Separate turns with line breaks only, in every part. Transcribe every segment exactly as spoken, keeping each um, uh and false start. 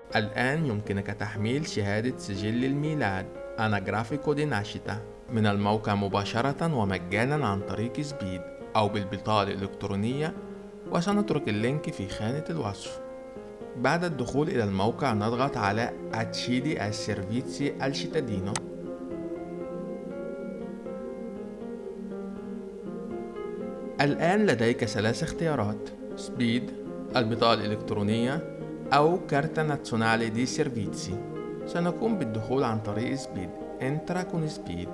الآن يمكنك تحميل شهادة سجل الميلاد Anagrafico di Nascita من الموقع مباشرة ومجانا عن طريق سبيد أو بالبطاقة الإلكترونية، وسنترك اللينك في خانة الوصف. بعد الدخول إلى الموقع نضغط على Accedi ai servizi al cittadino. الآن لديك ثلاث اختيارات: سبيد، البطاقة الإلكترونية، أو كارتا نازيونالي دي سيرفيتسي. سنقوم بالدخول عن طريق سبيد. Entra con سبيد.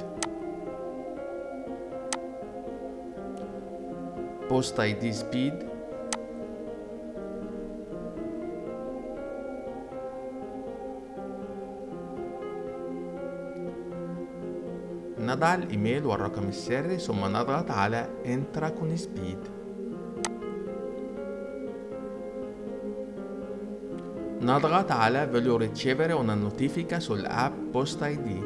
بوست اي دي سبيد. نضع الإيميل والرقم السري ثم نضغط على Entra con سبيد. نضغط على Voglio ricevere una notifica sull'app Post اي دي،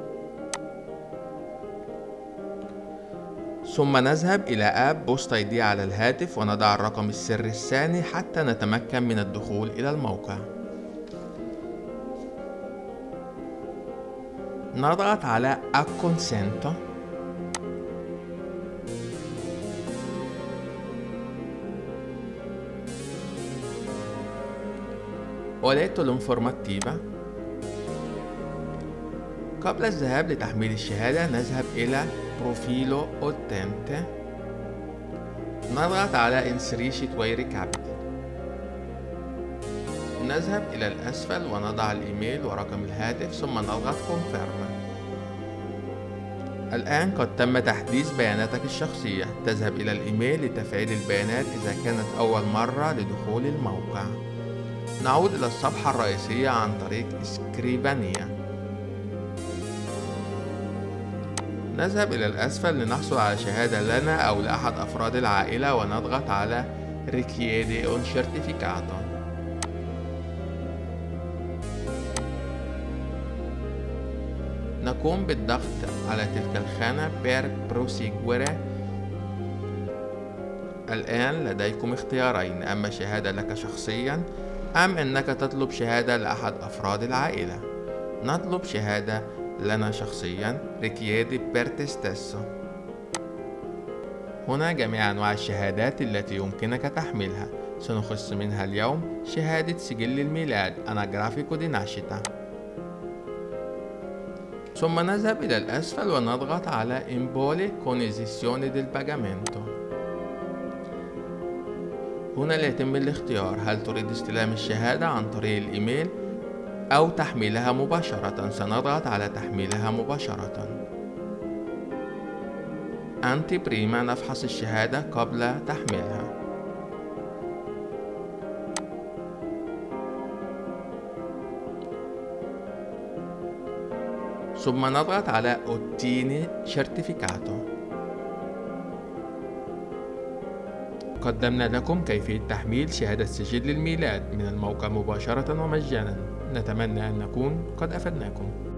ثم نذهب إلى آب بوست اي دي على الهاتف ونضع الرقم السري الثاني حتى نتمكن من الدخول إلى الموقع. نضغط على Acconsento. Ho letto l'informativa. قبل الذهاب لتحميل الشهادة نذهب إلى بروفيلو Utente. نضغط على Inserisci tuoi ricavi. نذهب إلى الأسفل ونضع الإيميل ورقم الهاتف ثم نضغط Confirm. الآن قد تم تحديث بياناتك الشخصية. تذهب إلى الإيميل لتفعيل البيانات إذا كانت أول مرة لدخول الموقع. نعود إلى الصفحة الرئيسية عن طريق Scrivania. نذهب إلى الأسفل لنحصل على شهادة لنا أو لأحد أفراد العائلة ونضغط على Richiedi un certificato. نقوم بالضغط على تلك الخانة Per proseguire. الآن لديكم اختيارين: أما شهادة لك شخصيا أم أنك تطلب شهادة لأحد أفراد العائلة. نطلب شهادة لنا شخصيا Richiedi per te stesso. هنا جميع أنواع الشهادات التي يمكنك تحميلها. سنخص منها اليوم شهادة سجل الميلاد Anagrafico di Nascita. ثم نذهب إلى الأسفل ونضغط على Impolli con esizione del pagamento. هنا يتم الاختيار: هل تريد استلام الشهادة عن طريق الإيميل أو تحميلها مباشرة؟ سنضغط على تحميلها مباشرة. أنتي بريما نفحص الشهادة قبل تحميلها. ثم نضغط على Ottieni certificato. قدمنا لكم كيفية تحميل شهادة سجل الميلاد من الموقع مباشرة ومجانا. نتمنى أن نكون قد أفدناكم.